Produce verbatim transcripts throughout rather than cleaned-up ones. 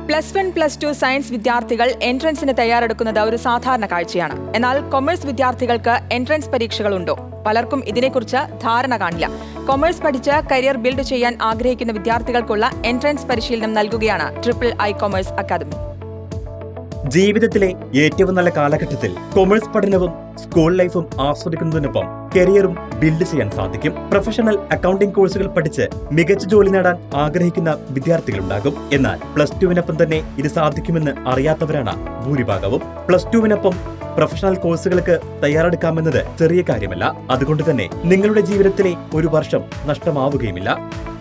Plus one plus two science വിദ്യാർത്ഥികൾ എൻട്രൻസിന് തയ്യാറെടുക്കുന്നത് ഒരു സാധാരണ കാഴ്ചയാണ്. എന്നാൽ കൊമേഴ്സ് വിദ്യാർത്ഥികൾക്ക് എൻട്രൻസ് പരീക്ഷകളുണ്ടോ? പലർക്കും ഇതിനെക്കുറിച്ച് ധാരണ കാണില്ല. കൊമേഴ്സ് പഠിച്ച് കരിയർ ബിൽഡ് ചെയ്യാൻ ആഗ്രഹിക്കുന്ന വിദ്യാർത്ഥികൾക്കുള്ള എൻട്രൻസ് പരിശീലനം നൽകുകയാണ് ട്രിപ്പിൾ ഐ കൊമേഴ്സ് അക്കാദമി. ജീവിതത്തിലെ ഏറ്റവും നല്ല കാലഘട്ടത്തിൽ കൊമേഴ്സ് പഠനവും സ്കൂൾ ലൈഫും ആസ്വദിക്കുന്നതിനൊപ്പം കരിയറും ബിൽഡ് ചെയ്യാൻ സാധിക്കും. പ്രൊഫഷണൽ അക്കൗണ്ടിംഗ് കോഴ്സുകൾ പഠിച്ച് മികച്ച ജോലി നേടാൻ ആഗ്രഹിക്കുന്ന വിദ്യാർത്ഥികളുണ്ടാകും. എന്നാൽ പ്ലസ് ടുവിനൊപ്പം തന്നെ ഇത് സാധിക്കുമെന്ന് അറിയാത്തവരാണ് ഭൂരിഭാഗവും. പ്ലസ് ടുവിനൊപ്പം പ്രൊഫഷണൽ കോഴ്സുകൾക്ക് തയ്യാറെടുക്കാമെന്നത് ചെറിയ കാര്യമല്ല. അതുകൊണ്ട് തന്നെ നിങ്ങളുടെ ജീവിതത്തിലെ ഒരു വർഷം നഷ്ടമാവുകയുമില്ല.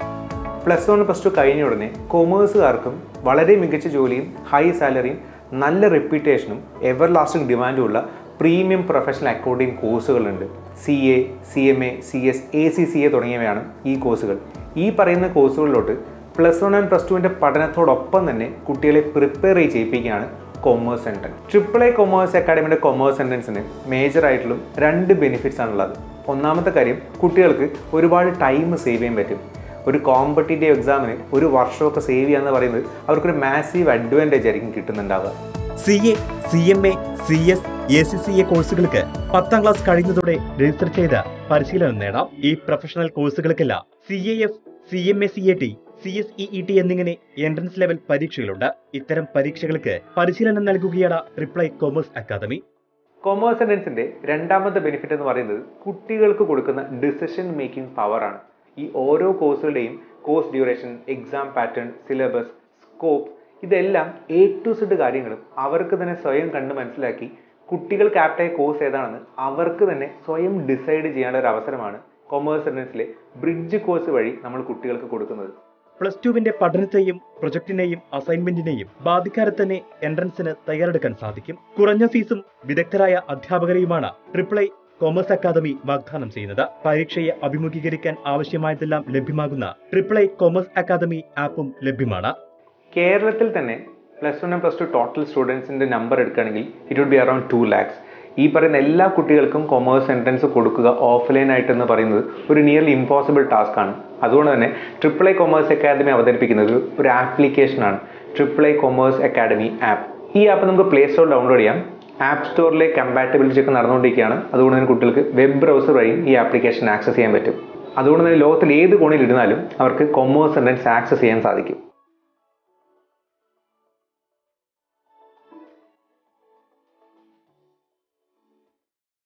പ്ലസ് വൺ പ്ലസ് ടു കഴിഞ്ഞ ഉടനെ കൊമേഴ്സുകാർക്കും വളരെ മികച്ച ജോലിയും ഹൈ സാലറിയും നല്ല റെപ്യൂട്ടേഷനും എവർ ലാസ്റ്റിംഗ് ഡിമാൻഡും ഉള്ള പ്രീമിയം പ്രൊഫഷണൽ അക്കൗണ്ടിംഗ് കോഴ്സുകളുണ്ട്. C A, C M A, C S, A C C A തുടങ്ങിയവയാണ് ഈ കോഴ്സുകൾ. ഈ പറയുന്ന കോഴ്സുകളിലോട്ട് പ്ലസ് വൺ ആൻഡ് പ്ലസ് ടുവിൻ്റെ പഠനത്തോടൊപ്പം തന്നെ കുട്ടികളെ പ്രിപ്പയർ ചെയ്യിപ്പിക്കുകയാണ് commerce entrance. Triple I commerce അക്കാഡമിയുടെ കൊമേഴ്സ് എൻട്രൻസിന് മേജറായിട്ടുള്ള രണ്ട് ബെനിഫിറ്റ്സ് ആണുള്ളത്. ഒന്നാമത്തെ കാര്യം, കുട്ടികൾക്ക് ഒരുപാട് ടൈം സേവ് ചെയ്യാൻ പറ്റും. ഒരു കോമ്പറ്റേറ്റീവ് എക്സാമിന് ഒരു വർഷമൊക്കെ സേവ് ചെയ്യുക എന്ന് പറയുന്നത് അവർക്കൊരു മാസീവ് അഡ്വാൻറ്റേജ് ആയിരിക്കും കിട്ടുന്നുണ്ടാവുക. C A, C M A, C S, A C C A കോഴ്സുകൾക്ക് പത്താം ക്ലാസ് കഴിയുന്നതോടെ രജിസ്റ്റർ ചെയ്ത് പരിശീലനം നേടാം. ഈ പ്രൊഫഷണൽ കോഴ്സുകൾക്കെല്ലാം C A F, C M A C A T, C S E E T എന്നിങ്ങനെ എൻട്രൻസ് ലെവൽ പരീക്ഷകളുണ്ട്. ഇത്തരം പരീക്ഷകൾക്ക് പരിശീലനം നൽകുകയാണ് triple I commerce academy. Commerce എൻട്രൻസിന്റെ രണ്ടാമത്തെ ബെനിഫിറ്റ് എന്ന് പറയുന്നത് കുട്ടികൾക്ക് കൊടുക്കുന്ന ഡിസിഷൻ മേക്കിംഗ് പവറാണ്. ഈ ഓരോ കോഴ്സുകളുടെയും course duration, exam pattern, syllabus, scope ഇതെല്ലാം എ ടു സെഡ് കാര്യങ്ങളും അവർക്ക് തന്നെ സ്വയം കണ്ട് മനസ്സിലാക്കി കുട്ടികൾക്ക് ആപ്റ്റായ കോഴ്സ് ഏതാണെന്ന് അവർക്ക് തന്നെ സ്വയം ഡിസൈഡ് ചെയ്യാനുള്ള ഒരു അവസരമാണ് കൊമേഴ്സ് എൻട്രൻസിലെ ബ്രിഡ്ജ് കോഴ്സ് വഴി നമ്മൾ കുട്ടികൾക്ക് കൊടുക്കുന്നത്. പ്ലസ് ടുവിന്റെ പഠനത്തെയും പ്രൊജക്ടിനെയും അസൈൻമെന്റിനെയും ബാധിക്കാതെ തന്നെ എൻട്രൻസിന് തയ്യാറെടുക്കാൻ സാധിക്കും. കുറഞ്ഞ ഫീസും വിദഗ്ധരായ അധ്യാപകരെയുമാണ് ട്രിപ്പിൾ ഐ കൊമേഴ്സ് അക്കാദമി വാഗ്ദാനം ചെയ്യുന്നത്. പരീക്ഷയെ അഭിമുഖീകരിക്കാൻ ആവശ്യമായതെല്ലാം ലഭ്യമാകുന്ന ട്രിപ്പിൾ ഐ കൊമേഴ്സ് അക്കാദമി ആപ്പും ലഭ്യമാണ്. കേരളത്തിൽ തന്നെ plus one and plus two total സ്റ്റുഡൻസിന്റെ നമ്പർ എടുക്കുകയാണെങ്കിൽ it would be around two lakhs. ഈ പറയുന്ന എല്ലാ കുട്ടികൾക്കും കൊമേഴ്സ് എൻട്രൻസ് കൊടുക്കുക ഓഫ്ലൈൻ ആയിട്ടെന്ന് പറയുന്നത് ഒരു നിയർലി ഇമ്പോസിബിൾ ടാസ്ക് ആണ്. അതുകൊണ്ട് തന്നെ ട്രിപ്പിൾ ഐ കൊമേഴ്സ് അക്കാദമി അവതരിപ്പിക്കുന്നത് ഒരു ആപ്ലിക്കേഷനാണ്, triple I commerce academy app. ഈ ആപ്പ് നമുക്ക് പ്ലേ സ്റ്റോറിൽ ഡൗൺലോഡ് ചെയ്യാം. ആപ്പ് സ്റ്റോറിലെ കമ്പാറ്റബിലിറ്റി ചെക്ക് നടന്നുകൊണ്ടിരിക്കുകയാണ്. അതുകൊണ്ട് തന്നെ കുട്ടികൾക്ക് വെബ് ബ്രൗസർ വഴിയും ഈ ആപ്ലിക്കേഷൻ ആക്സസ് ചെയ്യാൻ പറ്റും. അതുകൊണ്ട് തന്നെ ലോകത്തിൽ ഏത് കോണിൽ ഇരുന്നാലും അവർക്ക് കൊമേഴ്സ് എൻട്രൻസ് ആക്സസ് ചെയ്യാൻ സാധിക്കും.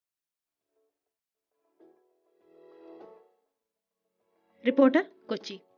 റിപ്പോർട്ടർ, കൊച്ചി.